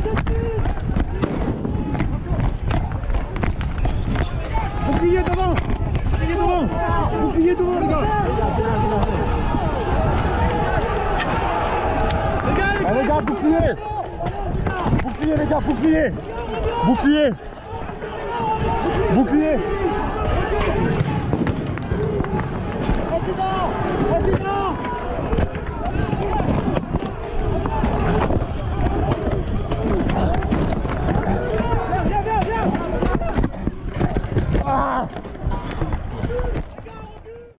Bouclier devant. Bouclier devant. Bouclier devant, les gars. Allez, les gars, bouclier. Bouclier, les gars, bouclier. Bouclier. Bouclier. Rapidement.